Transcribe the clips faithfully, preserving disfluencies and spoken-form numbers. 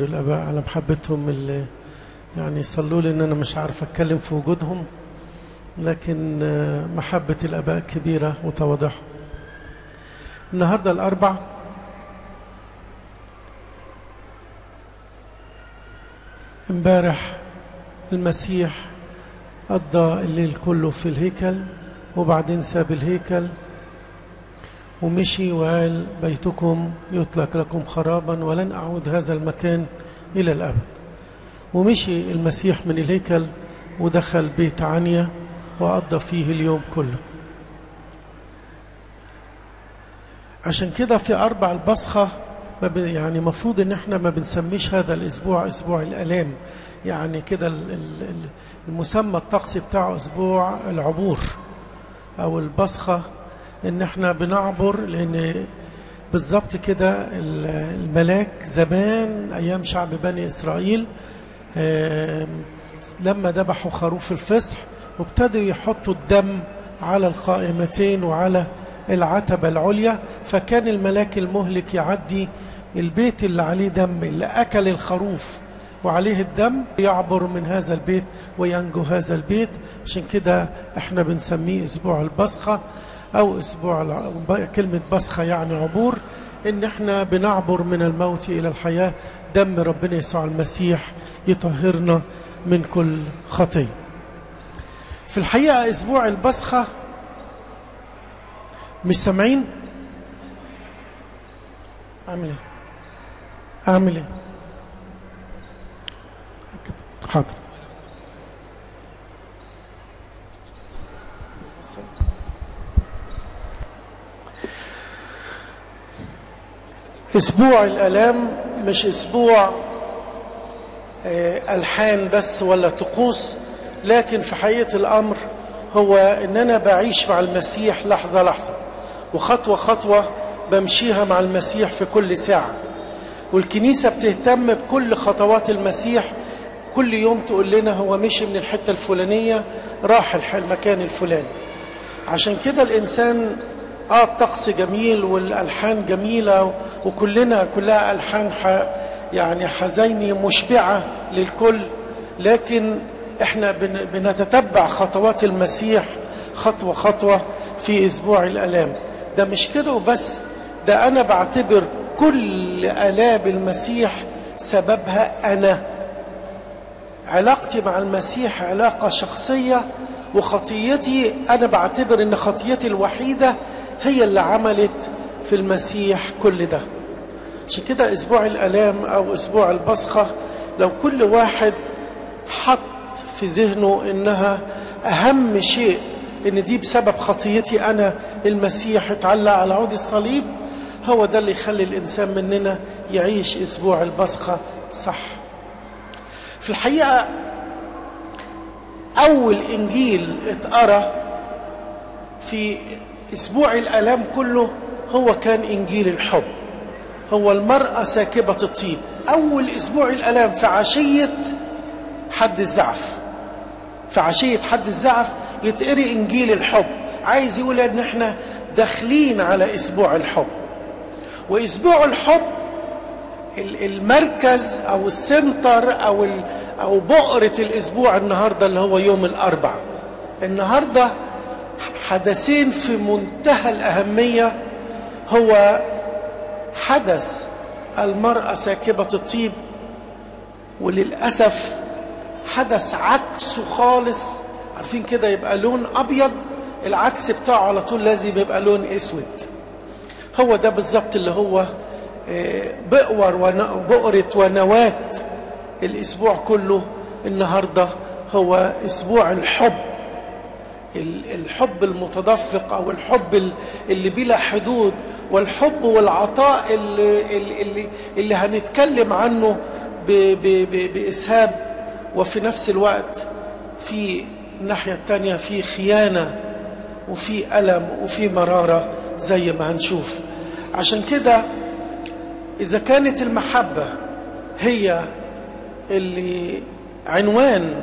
أشكر الآباء على محبتهم اللي يعني صلوا لي إن أنا مش عارف أتكلم في وجودهم، لكن محبة الآباء كبيرة وتواضعهم. النهاردة الأربع امبارح المسيح قضى الليل كله في الهيكل، وبعدين ساب الهيكل ومشي وقال بيتكم يترك لكم خرابا ولن أعود هذا المكان إلى الأبد. ومشي المسيح من الهيكل ودخل بيت عنيا وقضى فيه اليوم كله. عشان كده في أربع البصخة يعني مفروض إن احنا ما بنسميش هذا الأسبوع أسبوع الآلام، يعني كده المسمى الطقسي بتاعه أسبوع العبور أو البصخة، إن احنا بنعبر، لأن بالظبط كده الملاك زمان أيام شعب بني إسرائيل لما ذبحوا خروف الفصح وابتدوا يحطوا الدم على القائمتين وعلى العتبة العليا، فكان الملاك المهلك يعدي البيت اللي عليه دم، اللي أكل الخروف وعليه الدم، يعبر من هذا البيت وينجو هذا البيت. عشان كده احنا بنسميه أسبوع البصخة أو أسبوع كلمة بصخة يعني عبور، إن احنا بنعبر من الموت إلى الحياة. دم ربنا يسوع المسيح يطهرنا من كل خطية. في الحقيقة أسبوع البصخة مش سامعين؟ أعمل إيه؟ أعمل إيه؟ حاضر. أسبوع الآلام مش أسبوع ألحان بس ولا طقوس، لكن في حقيقة الأمر هو إن أنا بعيش مع المسيح لحظة لحظة وخطوة خطوة بمشيها مع المسيح في كل ساعة. والكنيسة بتهتم بكل خطوات المسيح، كل يوم تقول لنا هو مشي من الحتة الفلانية راح المكان الفلاني. عشان كده الإنسان آه الطقس جميل والألحان جميلة وكلنا كلها ألحان ح يعني حزيني مشبعة للكل، لكن احنا بنتتبع خطوات المسيح خطوة خطوة في أسبوع الآلام. ده مش كده وبس، ده أنا بعتبر كل آلام المسيح سببها أنا. علاقتي مع المسيح علاقة شخصية، وخطيتي أنا بعتبر أن خطيتي الوحيدة هي اللي عملت في المسيح كل ده. عشان كده أسبوع الآلام أو أسبوع البصخة لو كل واحد حط في ذهنه إنها أهم شيء، إن دي بسبب خطيتي أنا المسيح اتعلق على عود الصليب، هو ده اللي يخلي الإنسان مننا يعيش أسبوع البصخة صح. في الحقيقة أول إنجيل اتقرأ في أسبوع الآلام كله هو كان إنجيل الحب، هو المرأة ساكبة الطيب. أول أسبوع الآلام في عشية حد الزعف، في عشية حد الزعف يتقري إنجيل الحب، عايز يقول إن احنا داخلين على أسبوع الحب. وأسبوع الحب المركز أو السنتر أو أو بؤرة الأسبوع النهاردة اللي هو يوم الأربع. النهاردة حدثين في منتهى الأهمية، هو حدث المرأة ساكبة الطيب، وللأسف حدث عكسه خالص. عارفين كده يبقى لون أبيض، العكس بتاعه على طول لازم يبقى لون أسود. هو ده بالظبط اللي هو بؤر بؤرة ونواة الأسبوع كله. النهاردة هو أسبوع الحب، الحب المتدفق أو الحب اللي بلا حدود، والحب والعطاء اللي, اللي, اللي هنتكلم عنه بإسهاب، وفي نفس الوقت في الناحية التانية في خيانة وفي ألم وفي مرارة زي ما هنشوف. عشان كده إذا كانت المحبة هي اللي عنوان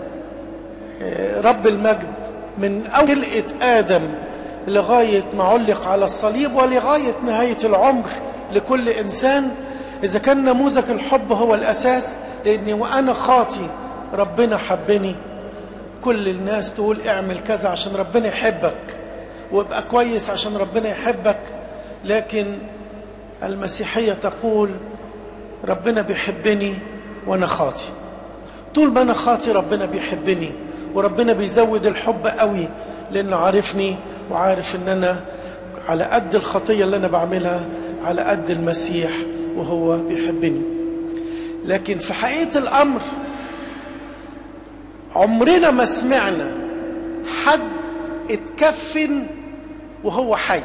رب المجد من أول خلقة آدم لغاية ما علق على الصليب ولغاية نهاية العمر لكل إنسان، إذا كان نموذج الحب هو الأساس، لأني وأنا خاطي ربنا حبني، كل الناس تقول اعمل كذا عشان ربنا يحبك وابقى كويس عشان ربنا يحبك، لكن المسيحية تقول ربنا بيحبني وأنا خاطي. طول ما أنا خاطي ربنا بيحبني، وربنا بيزود الحب قوي، لأنه عارفني وعارف أن أنا على قد الخطية اللي أنا بعملها على قد المسيح وهو بيحبني. لكن في حقيقة الأمر عمرنا ما سمعنا حد اتكفن وهو حي.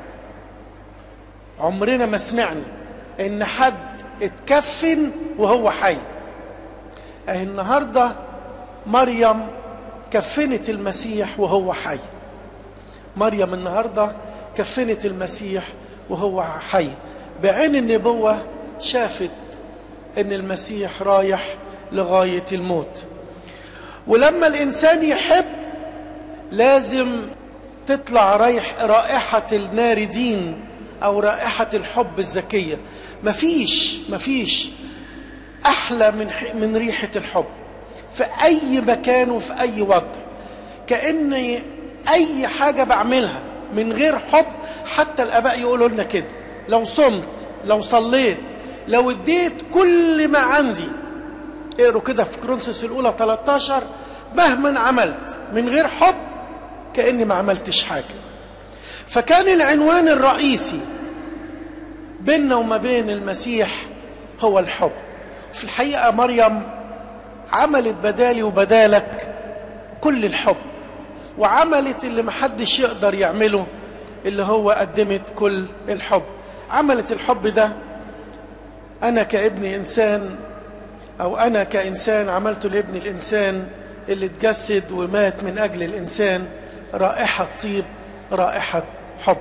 عمرنا ما سمعنا ان حد اتكفن وهو حي. اهي النهارده مريم كفنت المسيح وهو حي. مريم النهارده كفنت المسيح وهو حي، بعين النبوة شافت ان المسيح رايح لغاية الموت. ولما الانسان يحب لازم تطلع رايح رائحة الناردين او رائحة الحب الزكية. مفيش مفيش احلى من من ريحة الحب في اي مكان وفي اي وضع. كأن اي حاجة بعملها من غير حب، حتى الاباء يقولوا لنا كده، لو صمت، لو صليت، لو اديت كل ما عندي، اقروا كده في كورنثوس الاولى ثلاثة عشر، مهما عملت من غير حب كأني ما عملتش حاجة. فكان العنوان الرئيسي بيننا وما بين المسيح هو الحب. في الحقيقة مريم عملت بدالي وبدالك كل الحب، وعملت اللي محدش يقدر يعمله، اللي هو قدمت كل الحب. عملت الحب ده. أنا كابن إنسان أو أنا كإنسان عملته لابن الإنسان اللي اتجسد ومات من أجل الإنسان، رائحة طيب، رائحة حب.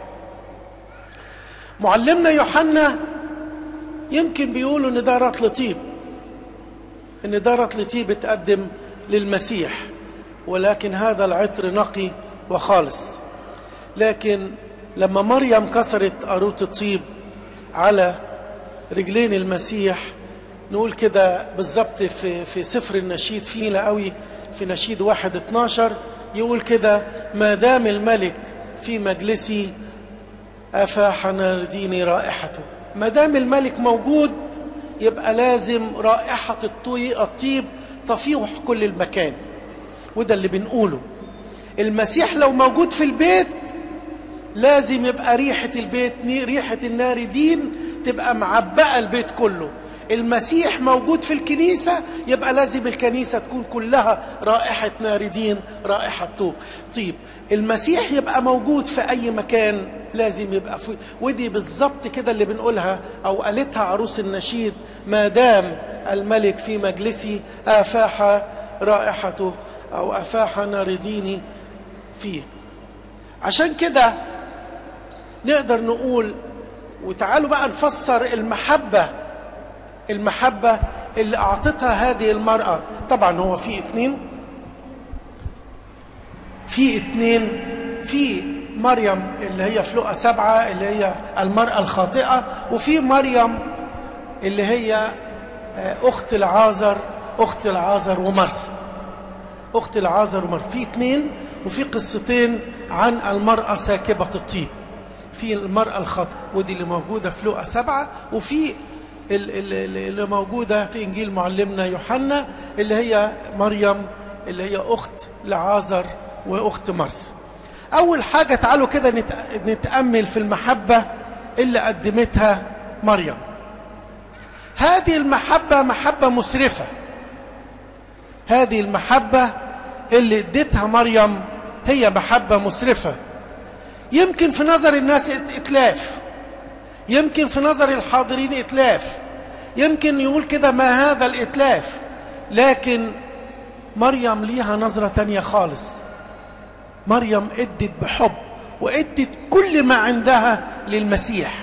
معلمنا يوحنا يمكن بيقولوا إن ده رطل طيب، إن ده رطل طيب اتقدم للمسيح، ولكن هذا العطر نقي وخالص. لكن لما مريم كسرت قاروره الطيب على رجلين المسيح، نقول كده بالظبط في في سفر النشيد فينا قوي، في نشيد واحد اتناشر يقول كده: ما دام الملك في مجلسي افاح نارديني رائحته. ما دام الملك موجود يبقى لازم رائحة الطيب تفيح كل المكان. وده اللي بنقوله. المسيح لو موجود في البيت لازم يبقى ريحة البيت ريحة الناردين تبقى معبقة البيت كله. المسيح موجود في الكنيسة يبقى لازم الكنيسة تكون كلها رائحة ناردين، رائحة طيب. المسيح يبقى موجود في أي مكان لازم يبقى في. ودي بالظبط كده اللي بنقولها أو قالتها عروس النشيد: ما دام الملك في مجلسي أفاح رائحته أو أفاح نارديني فيه. عشان كده نقدر نقول، وتعالوا بقى نفسر المحبة المحبة اللي أعطتها هذه المرأة. طبعا هو في اتنين في اتنين في مريم اللي هي في لقا سبعة اللي هي المرأة الخاطئة، وفي مريم اللي هي أخت العازر أخت العازر ومرسى أخت العازر ومرسى. في اتنين، وفي قصتين عن المرأة ساكبة الطيب. في المرأة الخاطئة ودي اللي موجودة في لقا سبعة، وفي اللي موجودة في إنجيل معلمنا يوحنا اللي هي مريم اللي هي أخت لعازر وأخت مرسى. أول حاجة تعالوا كده نتأمل في المحبة اللي قدمتها مريم. هذه المحبة محبة مسرفة. هذه المحبة اللي ادتها مريم هي محبة مسرفة. يمكن في نظر الناس اتلاف، يمكن في نظر الحاضرين اتلاف، يمكن يقول كده ما هذا الاتلاف، لكن مريم ليها نظرة تانية خالص. مريم ادت بحب وادت كل ما عندها للمسيح.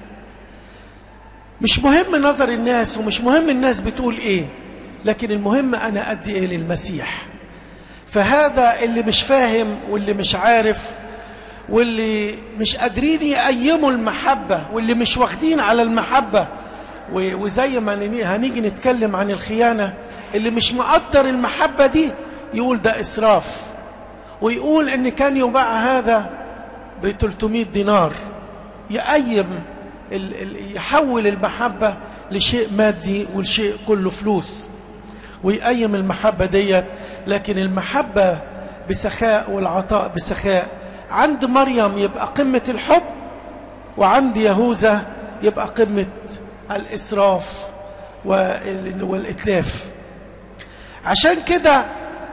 مش مهم نظر الناس ومش مهم الناس بتقول ايه، لكن المهم انا ادي ايه للمسيح. فهذا اللي مش فاهم واللي مش عارف واللي مش قادرين يقيموا المحبة واللي مش واخدين على المحبة وزي ما هنيجي نتكلم عن الخيانة، اللي مش مقدر المحبة دي يقول ده إسراف، ويقول إن كان يباع هذا ب ثلاثمائة دينار، يقيم يحول المحبة لشيء مادي والشيء كله فلوس، ويقيم المحبة ديت. لكن المحبة بسخاء والعطاء بسخاء عند مريم يبقى قمة الحب، وعند يهوذا يبقى قمة الإسراف والإتلاف. عشان كده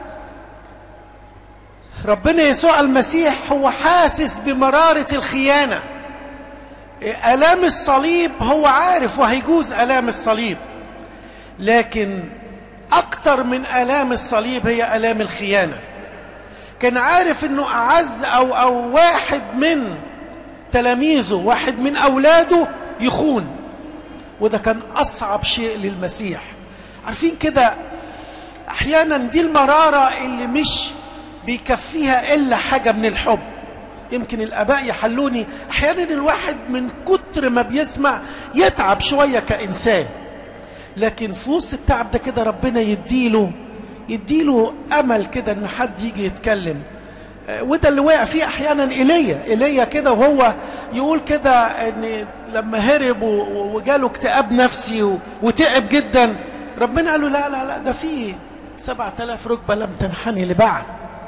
ربنا يسوع المسيح هو حاسس بمرارة الخيانة. آلام الصليب هو عارف وهيجوز آلام الصليب، لكن أكتر من آلام الصليب هي آلام الخيانة. كان عارف أنه أعز أو, أو واحد من تلاميذه، واحد من أولاده يخون، وده كان أصعب شيء للمسيح. عارفين كده أحيانا دي المرارة اللي مش بيكفيها إلا حاجة من الحب. يمكن الآباء يحلوني أحيانا الواحد من كتر ما بيسمع يتعب شوية كإنسان، لكن في وسط التعب ده كده ربنا يديله يديله أمل كده إن حد يجي يتكلم. وده اللي وقع فيه أحيانا إيليا إيليا كده، وهو يقول كده إن لما هرب وجاله اكتئاب نفسي وتعب جدا، ربنا قال له لا لا لا، ده فيه سبعة آلاف ركبة لم تنحني لبعد.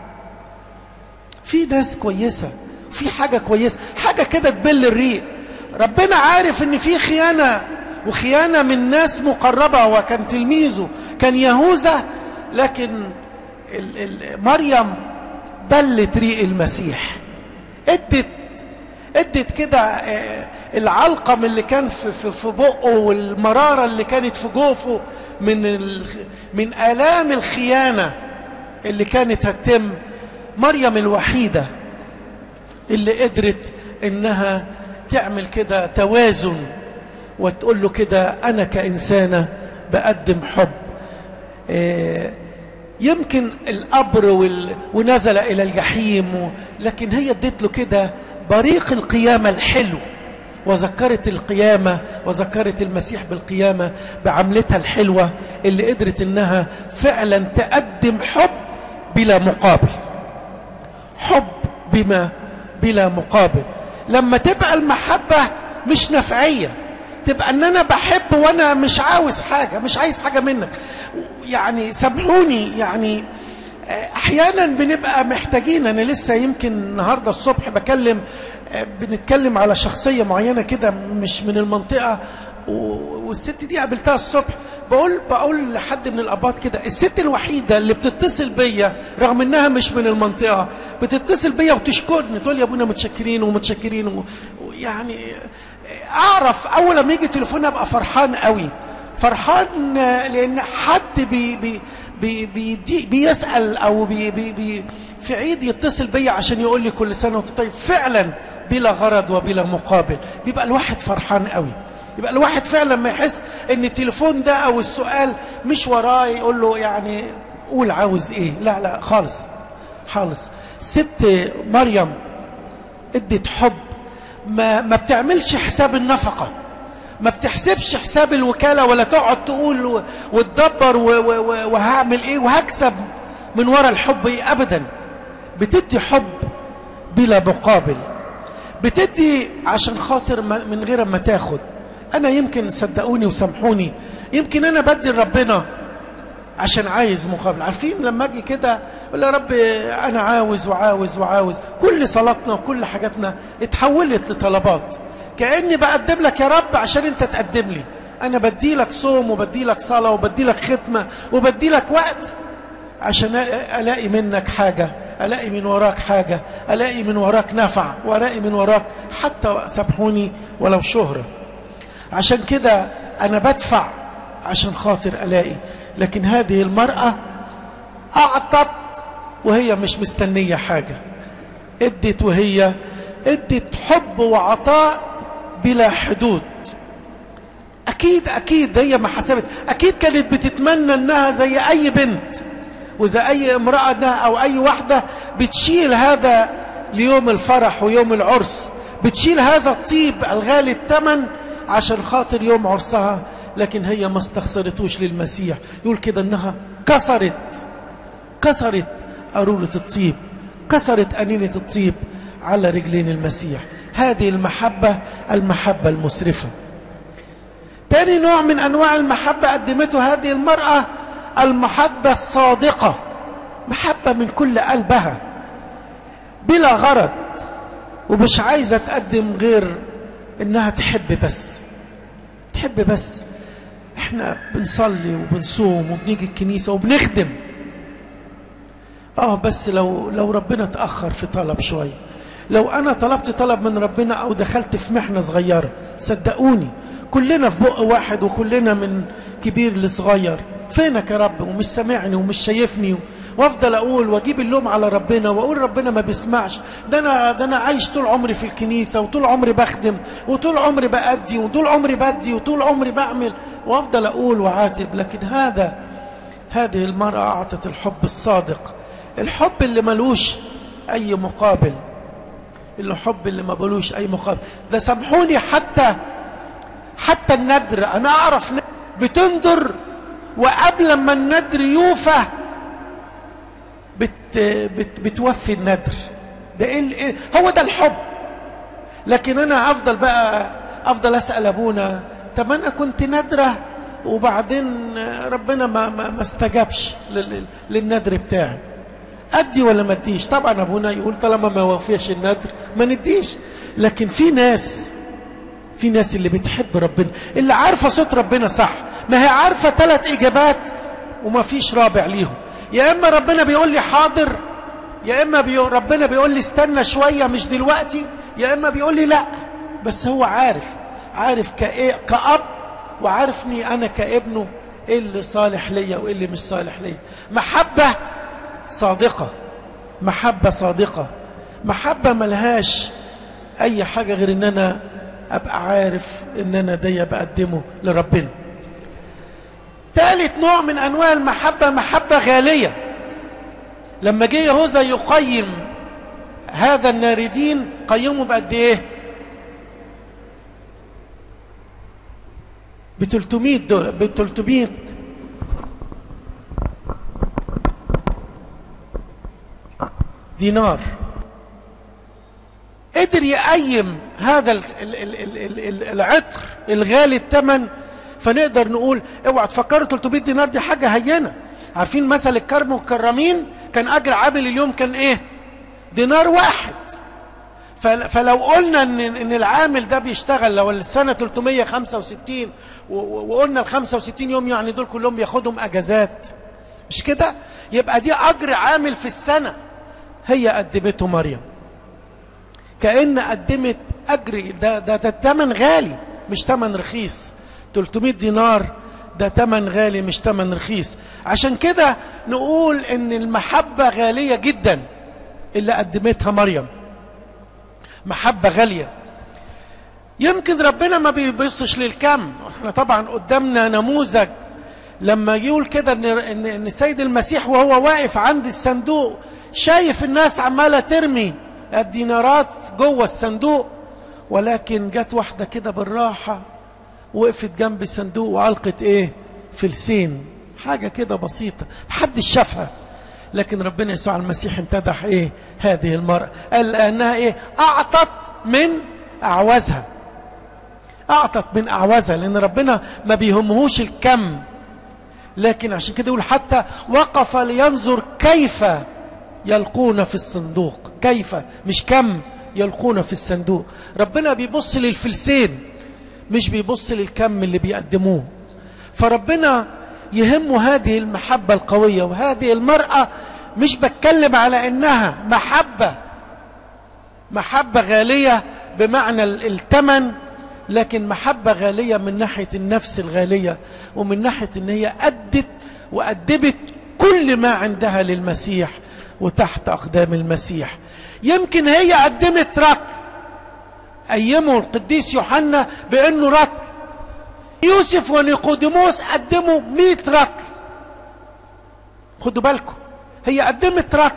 في ناس كويسة، في حاجة كويسة، حاجة كده تبل الريق. ربنا عارف إن في خيانة، وخيانة من ناس مقربة، وكان تلميذه كان يهوذا، لكن ال ال مريم بلت ريق المسيح، ادت ادت كده العلقم اللي كان في في, في بقه، والمرارة اللي كانت في جوفه من ال من آلام الخيانة اللي كانت هتتم. مريم الوحيدة اللي قدرت انها تعمل كده توازن، وتقول له كده انا كإنسانة بقدم حب. إيه يمكن القبر وال... ونزل إلى الجحيم و... لكن هي ادت له كده بريق القيامة الحلو، وذكرت القيامة وذكرت المسيح بالقيامة بعملتها الحلوة اللي قدرت إنها فعلا تقدم حب بلا مقابل، حب بما بلا مقابل. لما تبقى المحبة مش نفعية، تبقى ان انا بحب وانا مش عاوز حاجة، مش عايز حاجة منك. يعني سامحوني، يعني احيانا بنبقى محتاجين. انا لسه يمكن النهاردة الصبح بكلم بنتكلم على شخصية معينة كده مش من المنطقة، والست دي قابلتها الصبح، بقول بقول لحد من الاباط كده، الست الوحيدة اللي بتتصل بيا رغم انها مش من المنطقة، بتتصل بيا وتشكرني، تقول يا ابونا متشكرين ومتشكرين. ويعني اعرف اول ما يجي تليفون ابقى فرحان قوي، فرحان لان حد بي بي بي بي بيسأل او بي بي بي في عيد يتصل بيا عشان يقول لي كل سنة وانت طيب، فعلا بلا غرض وبلا مقابل. بيبقى الواحد فرحان قوي، يبقى الواحد فعلا ما يحس ان التليفون ده او السؤال مش وراه يقول له يعني قول عاوز ايه، لا لا خالص خالص. ست مريم ادت حب، ما ما بتعملش حساب النفقة، ما بتحسبش حساب الوكالة، ولا تقعد تقول وتدبر وهعمل ايه وهكسب من وراء الحب ايه، ابدا. بتدي حب بلا مقابل، بتدي عشان خاطر من غير ما تاخد. انا يمكن صدقوني وسامحوني، يمكن انا بدي لربنا عشان عايز مقابل. عارفين لما اجي كده اقول يا رب انا عاوز وعاوز وعاوز، كل صلاتنا وكل حاجاتنا اتحولت لطلبات، كأني بقدم لك يا رب عشان انت تقدم لي. انا بدي لك صوم وبدي لك صلاة وبدي لك ختمة وبدي لك وقت عشان الاقي منك حاجة، الاقي من وراك حاجة، الاقي من وراك نفع، والاقي من وراك حتى سامحوني ولو شهرة. عشان كده انا بدفع عشان خاطر الاقي. لكن هذه المرأة اعطت وهي مش مستنية حاجة، ادت وهي ادت حب وعطاء بلا حدود. اكيد اكيد هي ما حسبت، اكيد كانت بتتمنى انها زي اي بنت وزي اي امرأة انها او اي واحدة بتشيل هذا ليوم الفرح ويوم العرس، بتشيل هذا الطيب الغالي الثمن عشان خاطر يوم عرسها لكن هي ما استخسرتوش للمسيح. يقول كده انها كسرت كسرت قارورة الطيب، كسرت أنينة الطيب على رجلين المسيح. هذه المحبة، المحبة المسرفة. تاني نوع من أنواع المحبة قدمته هذه المرأة، المحبة الصادقة، محبة من كل قلبها بلا غرض، ومش عايزة تقدم غير إنها تحب بس، تحب بس. إحنا بنصلي وبنصوم وبنيجي الكنيسة وبنخدم، آه بس لو لو ربنا تأخر في طلب شوية، لو أنا طلبت طلب من ربنا أو دخلت في محنة صغيرة، صدقوني كلنا في بق واحد وكلنا من كبير لصغير، فينك يا رب ومش سامعني ومش شايفني، وافضل اقول واجيب اللوم على ربنا واقول ربنا ما بيسمعش، ده انا ده انا عايش طول عمري في الكنيسه وطول عمري بخدم وطول عمري بأدي وطول عمري بدي وطول عمري بعمل، وافضل اقول وعاتب. لكن هذا هذه المرأة اعطت الحب الصادق، الحب اللي ملوش اي مقابل، الحب اللي ما بلوش اي مقابل. ده سامحوني، حتى حتى الندر، انا اعرف بتندر وقبل ما الندر يوفى بت بت بتوفي الندر. ده إيه؟ هو ده الحب. لكن انا افضل بقى افضل اسال ابونا، طب انا كنت ندره وبعدين ربنا ما ما, ما استجابش للندر بتاعي، ادي ولا ما اديش؟ طبعا ابونا يقول طالما ما وفيش الندر ما نديش. لكن في ناس في ناس اللي بتحب ربنا، اللي عارفه صوت ربنا صح، ما هي عارفه ثلاث اجابات وما فيش رابع ليهم. يا اما ربنا بيقول لي حاضر، يا اما بي ربنا بيقول لي استنى شويه مش دلوقتي، يا اما بيقول لي لا. بس هو عارف عارف كايه كأب، وعارفني انا كابنه ايه اللي صالح ليا وايه اللي مش صالح ليا. محبه صادقه، محبه صادقه، محبه ملهاش اي حاجه غير ان انا ابقى عارف ان انا ده بقدمه لربنا. ثالث نوع من انواع المحبه، محبه غاليه. لما جه يهوذا يقيم هذا الناردين، قيمه بقد ايه؟ ب ثلاثمائة دولار، ب ثلاثمائة دينار. قدر يقيم هذا العطر الغالي الثمن. فنقدر نقول اوعى تفكروا ثلاثمائة دينار دي حاجه هينه. عارفين مثل الكرم والكرامين؟ كان اجر عامل اليوم كان ايه؟ دينار واحد. فلو قلنا ان ان العامل ده بيشتغل لو السنه ثلاثمائة وخمسة وستين وقلنا ال خمسة وستين يوم، يعني دول كلهم بياخدهم اجازات، مش كده؟ يبقى دي اجر عامل في السنه. هي قدمته مريم، كأن قدمت اجر. ده ده ده ثمن غالي مش ثمن رخيص. ثلاثمائة دينار ده ثمن غالي مش ثمن رخيص. عشان كده نقول ان المحبة غالية جدا اللي قدمتها مريم، محبة غالية. يمكن ربنا ما بيبصش للكم. احنا طبعا قدامنا نموذج لما يقول كده ان ان السيد المسيح وهو واقف عند الصندوق شايف الناس عمالة ترمي الدينارات جوه الصندوق، ولكن جت واحدة كده بالراحة وقفت جنب الصندوق وعلقت ايه؟ فلسين، حاجة كده بسيطة محدش شافها. لكن ربنا يسوع المسيح امتدح ايه؟ هذه المرأة، قال انها ايه؟ اعطت من اعوازها، اعطت من اعوازها، لان ربنا ما بيهمهوش الكم. لكن عشان كده يقول حتى وقف لينظر كيف يلقون في الصندوق، كيف مش كم يلقون في الصندوق. ربنا بيبص للفلسين مش بيبص للكم اللي بيقدموه. فربنا يهمه هذه المحبة القوية. وهذه المرأة مش بتكلم على انها محبة محبة غالية بمعنى الثمن، لكن محبة غالية من ناحية النفس الغالية، ومن ناحية ان هي أدت وأدبت كل ما عندها للمسيح وتحت أقدام المسيح. يمكن هي قدمت رطل، أيمه القديس يوحنا بأنه رطل. يوسف ونيقوديموس قدموا مئة رطل. خدوا بالكم، هي قدمت رطل،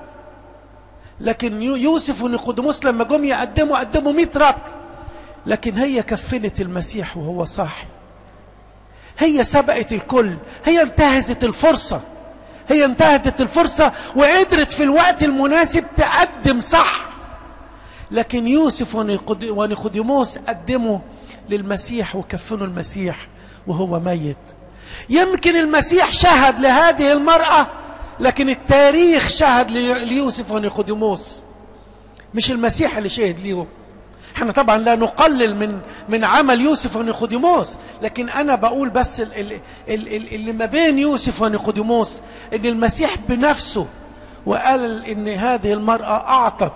لكن يوسف ونيقوديموس لما جم يقدموا قدموا مئة رطل. لكن هي كفنت المسيح وهو صاحي. هي سبقت الكل، هي انتهزت الفرصة، هي انتهزت الفرصة وقدرت في الوقت المناسب تقدم صح. لكن يوسف ونيقوديموس قدموا للمسيح وكفنوا المسيح وهو ميت. يمكن المسيح شهد لهذه المرأة، لكن التاريخ شهد ليوسف ونيقوديموس، مش المسيح اللي شهد ليهم. احنا طبعا لا نقلل من من عمل يوسف ونيقوديموس، لكن انا بقول بس اللي ما بين يوسف ونيقوديموس ان المسيح بنفسه وقال ان هذه المرأة اعطت،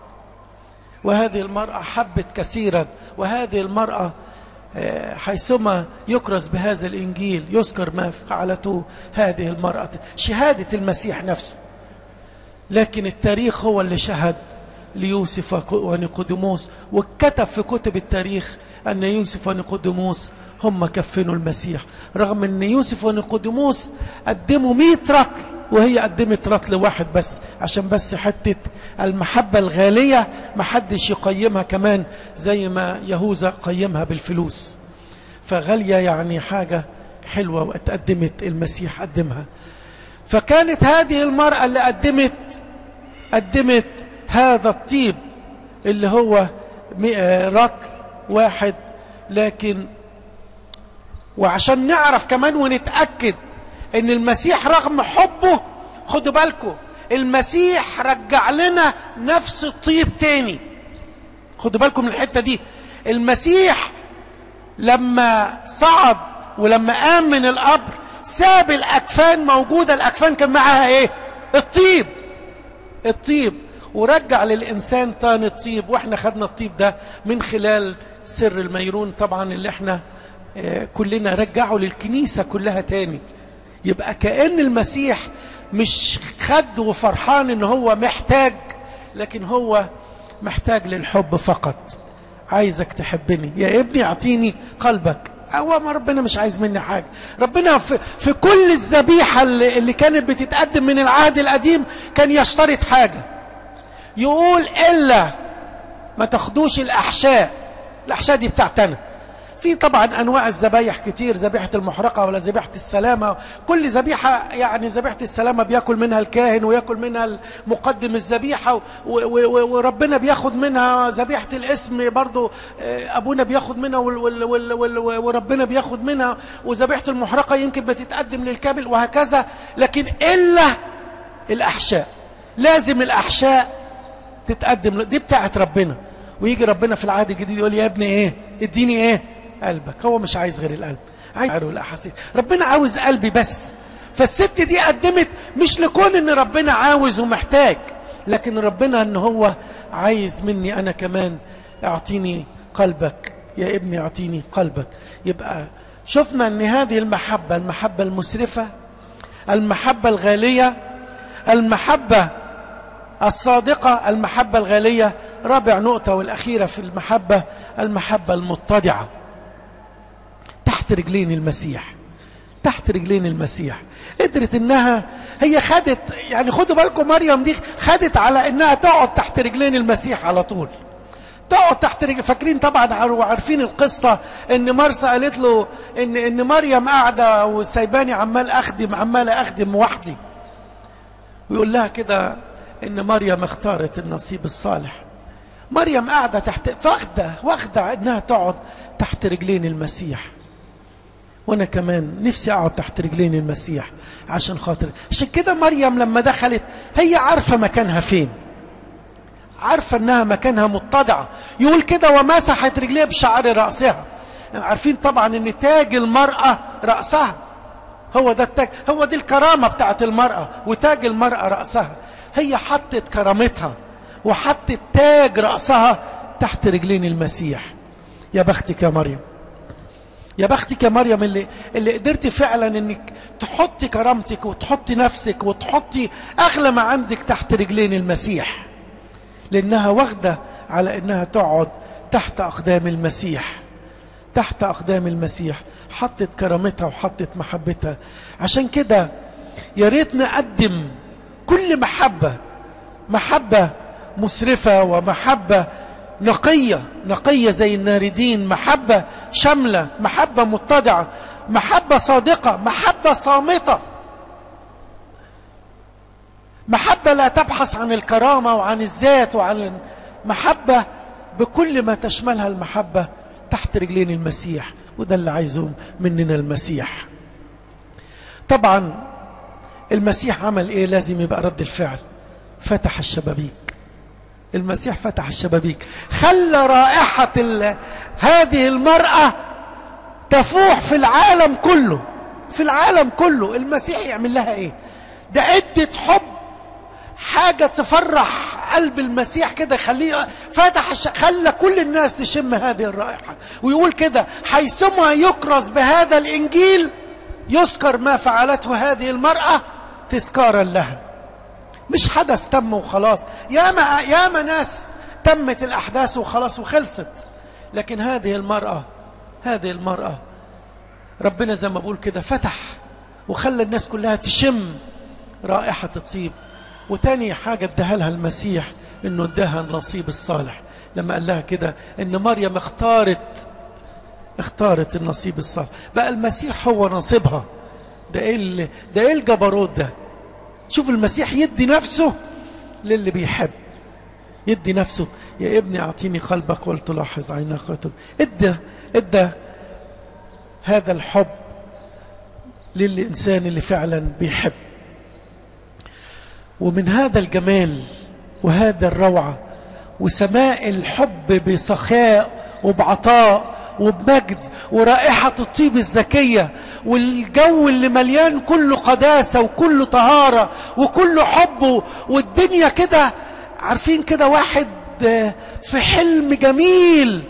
وهذه المرأة حبت كثيرا، وهذه المرأة حيثما يكرز بهذا الإنجيل يذكر ما فعلته هذه المرأة، شهادة المسيح نفسه. لكن التاريخ هو اللي شهد ليوسف ونيقوديموس، وكتب في كتب التاريخ أن يوسف ونيقوديموس هم كفنوا المسيح، رغم أن يوسف ونيقوديموس قدموا مئة رطل وهي قدمت رطل واحد بس، عشان بس حتة المحبة الغالية ما حدش يقيمها كمان زي ما يهوذا قيمها بالفلوس. فغالية يعني حاجة حلوة واتقدمت المسيح قدمها. فكانت هذه المرأة اللي قدمت قدمت هذا الطيب اللي هو رطل واحد. لكن وعشان نعرف كمان ونتأكد ان المسيح رغم حبه، خدوا بالكم المسيح رجع لنا نفس الطيب تاني. خدوا بالكم من الحتة دي. المسيح لما صعد ولما قام من القبر ساب الأكفان موجودة، الأكفان كان معها ايه؟ الطيب. الطيب ورجع للإنسان تاني الطيب، واحنا خدنا الطيب ده من خلال سر الميرون طبعا اللي احنا اه كلنا رجعوا للكنيسة كلها تاني. يبقى كأن المسيح مش خد وفرحان ان هو محتاج، لكن هو محتاج للحب فقط. عايزك تحبني يا ابني، اعطيني قلبك. هو ما ربنا مش عايز مني حاجة. ربنا في, في كل الذبيحة اللي, اللي كانت بتتقدم من العهد القديم كان يشترط حاجة، يقول إلا ما تاخدوش الأحشاء. الأحشاء دي بتاعتنا. في طبعا أنواع الذبايح كتير، ذبيحة المحرقة ولا ذبيحة السلامة. كل ذبيحة يعني ذبيحة السلامة بياكل منها الكاهن وياكل منها مقدم الذبيحة، وربنا بياخد منها ذبيحة الاسم برضو، أبونا بياخد منها وربنا بياخد منها، وذبيحة المحرقة يمكن بتتقدم للكامل وهكذا. لكن إلا الأحشاء، لازم الأحشاء تتقدم، دي بتاعت ربنا. ويجي ربنا في العهد الجديد يقول يا ابني ايه؟ اديني ايه؟ قلبك. هو مش عايز غير القلب، عايز الاحاسيس. ربنا عاوز قلبي بس. فالست دي قدمت مش لكون ان ربنا عاوز ومحتاج، لكن ربنا ان هو عايز مني انا كمان. اعطيني قلبك يا ابني، اعطيني قلبك. يبقى شفنا ان هذه المحبة، المحبة المسرفة، المحبة الغالية، المحبة الصادقة، المحبة الغالية. رابع نقطة والأخيرة في المحبة، المحبة المتضعة تحت رجلين المسيح. تحت رجلين المسيح قدرت انها هي خدت، يعني خدوا بالكم مريم دي خدت على انها تقعد تحت رجلين المسيح على طول، تقعد تحت رجل. فاكرين طبعا وعارفين القصة ان مرسى قالت له ان ان مريم قاعدة وسايباني عمال اخدم عمال اخدم وحدي، ويقول لها كده ان مريم اختارت النصيب الصالح. مريم قاعدة تحت، واخدة واخدة انها تقعد تحت رجلين المسيح. وانا كمان نفسي اقعد تحت رجلين المسيح عشان خاطر. عشان كده مريم لما دخلت هي عارفة مكانها فين، عارفة انها مكانها متضعة. يقول كده ومسحت رجليها بشعر رأسها. يعني عارفين طبعا ان تاج المرأة رأسها، هو ده التاج، هو دي الكرامة بتاعت المرأة، وتاج المرأة رأسها. هي حطت كرامتها وحطت تاج رأسها تحت رجلين المسيح. يا بختك يا مريم، يا بختك يا مريم اللي اللي قدرتي فعلا انك تحطي كرامتك وتحطي نفسك وتحطي اغلى ما عندك تحت رجلين المسيح، لانها واخده على انها تقعد تحت اقدام المسيح. تحت اقدام المسيح حطت كرامتها وحطت محبتها. عشان كده يا ريت نقدم كل محبه، محبه مسرفه ومحبه نقيه، نقيه زي الناردين، محبه شامله، محبه متضعه، محبة صادقة، محبة صامتة، محبة لا تبحث عن الكرامة وعن الذات وعن محبة بكل ما تشملها المحبة تحت رجلين المسيح. وده اللي عايزه مننا المسيح. طبعا المسيح عمل ايه؟ لازم يبقى رد الفعل. فتح الشبابيك. المسيح فتح الشبابيك، خلى رائحة هذه المرأة تفوح في العالم كله. في العالم كله المسيح يعمل لها ايه؟ ده عدة حب، حاجة تفرح قلب المسيح كده، خليه فتح الش... خلى كل الناس تشم هذه الرائحة. ويقول كده: حيثما يكرز بهذا الإنجيل يذكر ما فعلته هذه المرأة تذكارا لها. مش حدث تم وخلاص، ياما ياما ناس تمت الأحداث وخلاص وخلصت، لكن هذه المرأة هذه المرأة ربنا زي ما بقول كده فتح وخلى الناس كلها تشم رائحة الطيب. وتاني حاجة اداها لها المسيح انه اداها النصيب الصالح، لما قال لها كده ان مريم اختارت اختارت النصيب الصالح. بقى المسيح هو نصيبها. ده ايه ده ايه الجبروت ده؟ شوف المسيح يدي نفسه للي بيحب، يدي نفسه. يا ابني اعطيني قلبك ولتلاحظ عيناك. ادى ادى هذا الحب للإنسان اللي فعلا بيحب. ومن هذا الجمال وهذا الروعة وسماء الحب بسخاء وبعطاء وبمجد ورائحة الطيب الزكية والجو اللي مليان كله قداسة وكله طهارة وكله حب، والدنيا كده عارفين كده واحد في حلم جميل،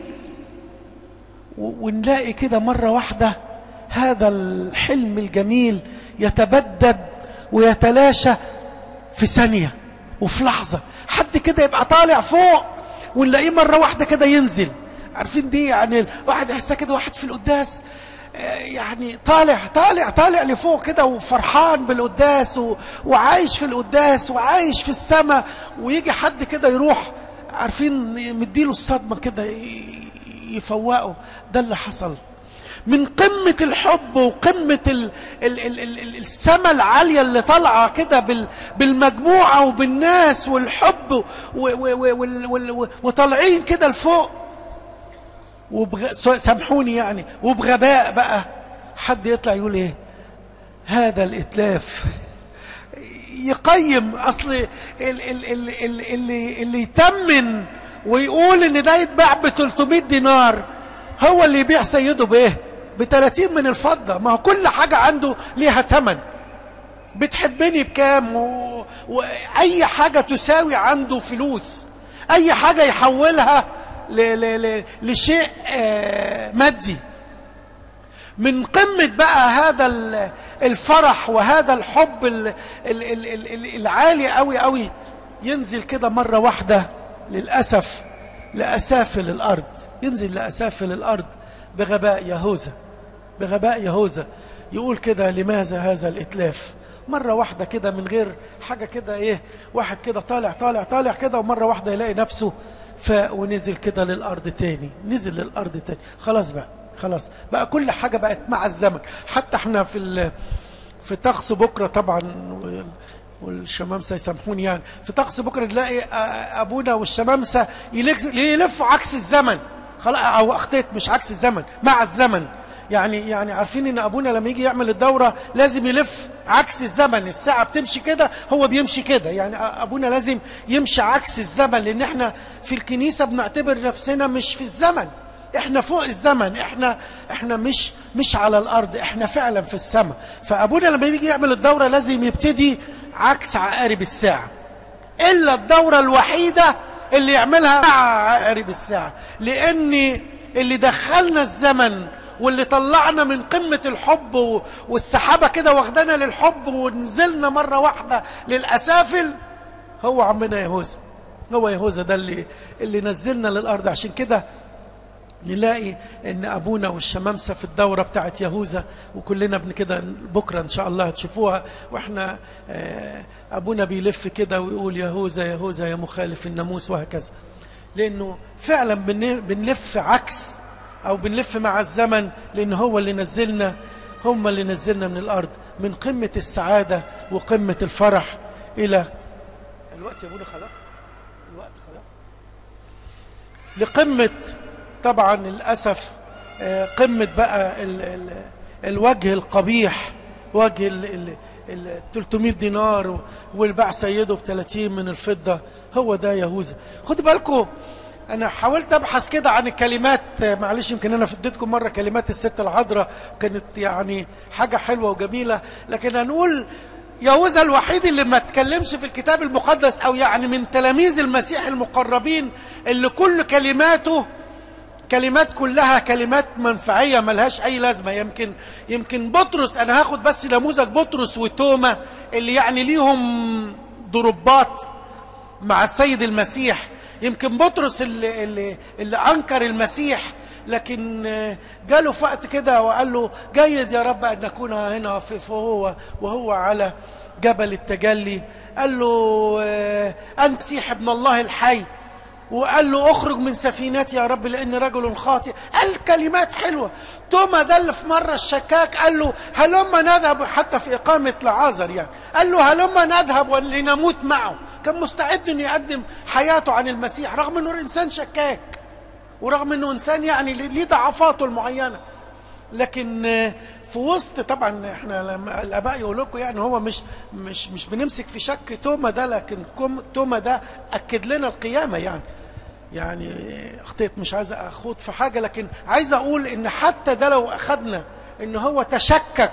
ونلاقي كده مرة واحدة هذا الحلم الجميل يتبدد ويتلاشى في ثانية وفي لحظة. حد كده يبقى طالع فوق ونلاقيه مرة واحدة كده ينزل. عارفين دي يعني واحد يحسها كده، واحد في القداس يعني طالع طالع طالع لفوق كده وفرحان بالقداس و... وعايش في القداس وعايش في السماء، ويجي حد كده يروح عارفين مديله الصدمة كده يفوقه. ده اللي حصل من قمة الحب وقمة ال ال ال ال السماء العالية اللي طالعة كده بال بالمجموعة وبالناس والحب وطالعين كده لفوق. وبغ... سامحوني يعني وبغباء بقى حد يطلع يقول ايه؟ هذا الاتلاف يقيم اصل ال ال ال ال اللي اللي يتمن ويقول ان ده يتباع ب ثلاثمائة دينار هو اللي يبيع سيده بايه؟ ب ثلاثين من الفضة. ما هو كل حاجة عنده ليها ثمن. بتحبني بكام؟ و... واي حاجة تساوي عنده فلوس، اي حاجة يحولها ل... ل... ل... لشيء آه مادي. من قمة بقى هذا الفرح وهذا الحب ال... ال... ال... ال... العالي قوي قوي ينزل كده مرة واحدة للأسف لأسافل الأرض. ينزل لأسافل الأرض بغباء يهوذا. بغباء يهوذا يقول كده: لماذا هذا الإتلاف؟ مرة واحدة كده من غير حاجة كده ايه، واحد كده طالع طالع طالع كده ومرة واحدة يلاقي نفسه فاق ونزل كده للأرض تاني. نزل للأرض تاني. خلاص بقى خلاص بقى كل حاجة بقت مع الزمن. حتى احنا في في طقس بكرة طبعا والشمامسة يسامحوني يعني، في طقس بكرة نلاقي أبونا والشمامسة يلفوا عكس الزمن. خلاص أو أخطيت، مش عكس الزمن، مع الزمن. يعني يعني عارفين إن أبونا لما يجي يعمل الدورة لازم يلف عكس الزمن. الساعة بتمشي كده هو بيمشي كده. يعني أبونا لازم يمشي عكس الزمن، لأن احنا في الكنيسة بنعتبر نفسنا مش في الزمن، احنا فوق الزمن. احنا احنا مش مش على الارض، احنا فعلا في السماء. فابونا لما يجي يعمل الدوره لازم يبتدي عكس عقارب الساعه، الا الدوره الوحيده اللي يعملها مع عقارب الساعه، لان اللي دخلنا الزمن واللي طلعنا من قمه الحب والسحابه كده واخدانا للحب ونزلنا مره واحده للاسافل هو عمنا يهوذا. هو يهوذا ده اللي اللي نزلنا للارض. عشان كده نلاقي ان ابونا والشمامسه في الدوره بتاعت يهوذا، وكلنا بن كده بكره ان شاء الله هتشوفوها، واحنا ابونا بيلف كده ويقول: يهوذا يهوذا يا مخالف الناموس، وهكذا. لانه فعلا بنلف عكس او بنلف مع الزمن، لان هو اللي نزلنا هم اللي نزلنا من الأرض من قمة السعادة وقمة الفرح إلى الوقت يا ابونا خلاص الوقت خلاص لقمة طبعا للأسف قمة بقى ال ال الوجه القبيح، وجه ال ال ال ثلاثمائة دينار والباع سيده ب ثلاثين من الفضة. هو ده يهوذا. خدوا بالكم أنا حاولت أبحث كده عن الكلمات، معلش يمكن أنا فديتكم مرة كلمات الست العذراء كانت يعني حاجة حلوة وجميلة، لكن هنقول يهوذا الوحيد اللي ما تكلمش في الكتاب المقدس، أو يعني من تلاميذ المسيح المقربين اللي كل كلماته كلمات كلها كلمات منفعية ملهاش أي لازمة. يمكن يمكن بطرس، أنا هاخد بس نموذج بطرس وتوما اللي يعني ليهم ضربات مع السيد المسيح. يمكن بطرس اللي, اللي, اللي أنكر المسيح، لكن جاله في وقت كده وقال له جيد يا رب أن نكون هنا فهو وهو على جبل التجلي قال له أنت مسيح ابن الله الحي، وقال له اخرج من سفينتي يا رب لاني رجل خاطئ. قال كلمات حلوه. توما ده اللي في مره الشكاك قال له هلما نذهب، حتى في اقامه لعازر يعني قال له هلما نذهب لنموت معه. كان مستعد انه يقدم حياته عن المسيح رغم انه انسان شكاك، ورغم انه انسان يعني ليه ضعفاته المعينه. لكن في وسط طبعا احنا لما الاباء يقول لكم يعني هو مش مش مش بنمسك في شك توما ده، لكن توما ده اكد لنا القيامه. يعني يعني اخطيت مش عايز اخوض في حاجه، لكن عايز اقول ان حتى ده لو اخذنا ان هو تشكك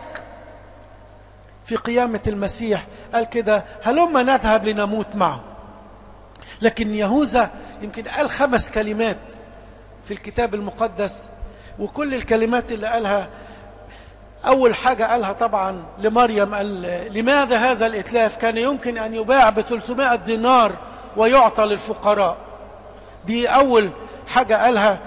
في قيامه المسيح قال كده هلما نذهب لنموت معه. لكن يهوذا يمكن قال خمس كلمات في الكتاب المقدس، وكل الكلمات اللي قالها أول حاجة قالها طبعا لمريم، قال لماذا هذا الإتلاف؟ كان يمكن أن يباع ب ثلاثمائة دينار ويعطى للفقراء. دي أول حاجة قالها.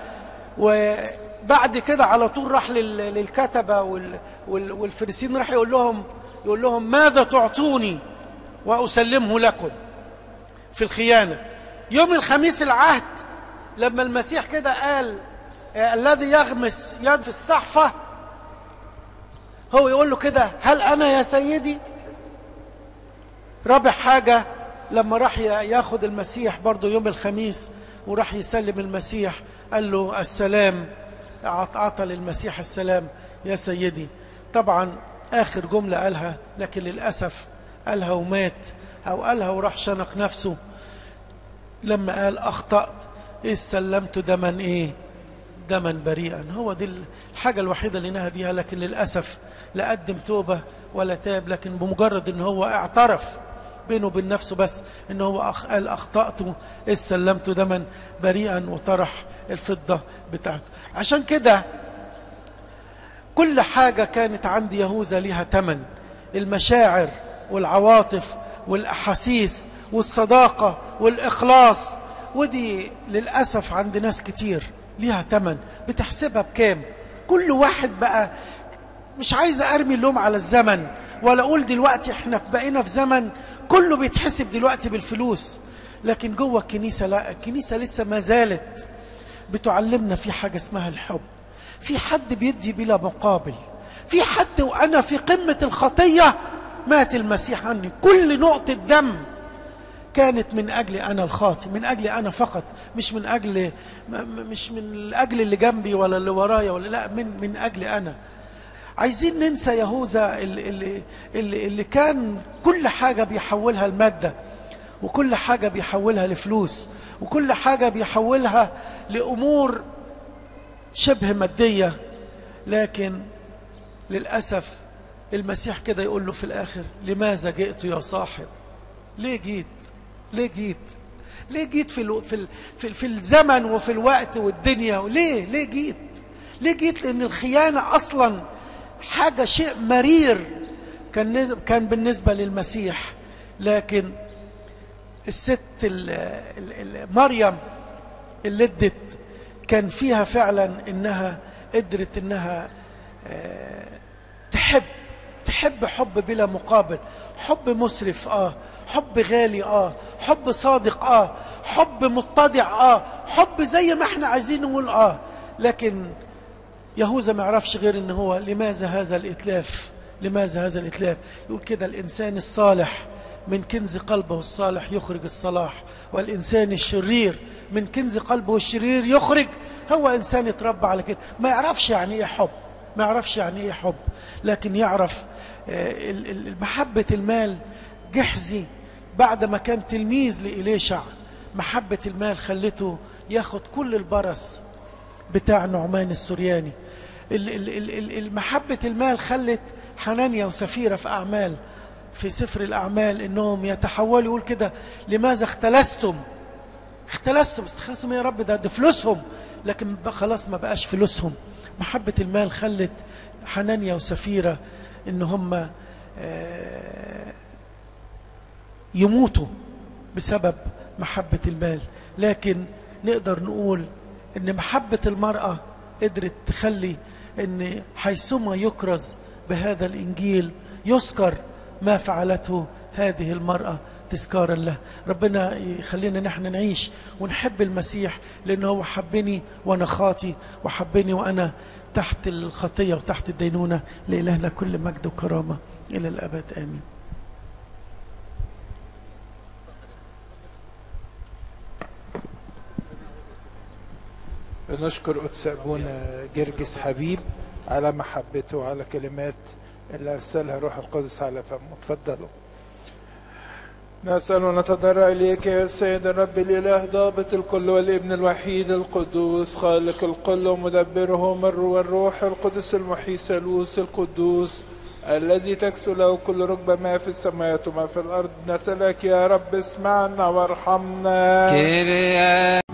وبعد كده على طول راح للكتبة والفريسيين، راح يقول لهم يقول لهم ماذا تعطوني وأسلمه لكم في الخيانة. يوم الخميس العهد لما المسيح كده قال الذي يغمس يد في الصحفة، هو يقول له كده هل أنا يا سيدي؟ رابع حاجة لما راح ياخد المسيح برضو يوم الخميس وراح يسلم المسيح قال له السلام، أعطى للمسيح السلام يا سيدي. طبعا آخر جملة قالها لكن للأسف قالها ومات، أو قالها وراح شنق نفسه لما قال أخطأت إذ سلمت دما إيه؟ دما بريئا. هو دي الحاجة الوحيدة اللي نهى بيها، لكن للأسف لا قدم توبة ولا تاب. لكن بمجرد ان هو اعترف بينه وبين نفسه بس ان هو قال اخطأت إذ سلمت دما بريئا وطرح الفضة بتاعته. عشان كده كل حاجة كانت عند يهوذا لها تمن، المشاعر والعواطف والأحاسيس والصداقة والإخلاص، ودي للأسف عند ناس كتير ليها تمن. بتحسبها بكام؟ كل واحد بقى مش عايز أرمي اللوم على الزمن ولا أقول دلوقتي احنا بقينا في زمن كله بيتحسب دلوقتي بالفلوس، لكن جوه الكنيسة لا، الكنيسة لسه ما زالت بتعلمنا في حاجة اسمها الحب. في حد بيدي بلا مقابل، في حد وأنا في قمة الخطية مات المسيح عني. كل نقطة دم كانت من أجلي أنا الخاطئ، من أجلي أنا فقط، مش من أجل مش من أجل اللي جنبي ولا اللي ورايا ولا لا، من من أجلي أنا. عايزين ننسى يهوذا اللي, اللي, اللي, اللي كان كل حاجة بيحولها المادة، وكل حاجة بيحولها لفلوس، وكل حاجة بيحولها لأمور شبه مادية. لكن للأسف المسيح كده يقول له في الآخر لماذا جئت يا صاحب؟ ليه جيت؟ ليه جيت؟ ليه جيت في الو... في ال... في, في الزمن وفي الوقت والدنيا؟ ليه؟ ليه جيت؟ ليه جيت؟ لأن الخيانة أصلا حاجة شيء مرير كان نز... كان بالنسبة للمسيح. لكن الست ال... ال... ال... مريم اللي ادت كان فيها فعلا إنها قدرت إنها آه... تحب تحب حب بلا مقابل، حب مسرف آه، حب غالي آه، حب صادق آه، حب متضع آه، حب زي ما احنا عايزين نقول آه. لكن يهوذا ما يعرفش غير ان هو لماذا هذا الاتلاف، لماذا هذا الاتلاف. يقول كده الانسان الصالح من كنز قلبه الصالح يخرج الصلاح، والإنسان الشرير من كنز قلبه الشرير يخرج. هو إنسان يتربى على كده، ما يعرفش يعني إيه حب، ما يعرفش يعني إيه حب، لكن يعرف محبة المال. جحزي بعد ما كان تلميذ لإليشع، محبة المال خلته ياخد كل البرص بتاع نعمان السورياني. محبة المال خلت حنانيا وسفيرة في أعمال، في سفر الأعمال، إنهم يتحولوا. يقول كده لماذا اختلستم اختلستم استخلصهم يا رب، ده, ده فلوسهم، لكن خلاص ما بقاش فلوسهم. محبة المال خلت حنانيا وسفيرة إن هم يموتوا بسبب محبة المال. لكن نقدر نقول إن محبة المرأة قدرت تخلي إن حيثما يكرز بهذا الإنجيل يذكر ما فعلته هذه المرأة تذكارا له. ربنا يخلينا نحن نعيش ونحب المسيح، لأنه هو حبني وأنا خاطي، وحبني وأنا تحت الخطية وتحت الدينونة. لإلهنا كل مجد وكرامة إلى الأبد، آمين. نشكر قدس أبونا جرجس حبيب على محبته وعلى كلمات اللي أرسلها روح القدس على فمه. تفضلوا. نسأل ونتضرع إليك يا سيد الرب الإله ضابط الكل والابن الوحيد القدوس خالق الكل ومدبره مر والروح القدس المحيي ثالوث القدوس الذي تكسو له كل ركبة ما في السماوات وما في الأرض. نسألك يا رب اسمعنا وارحمنا.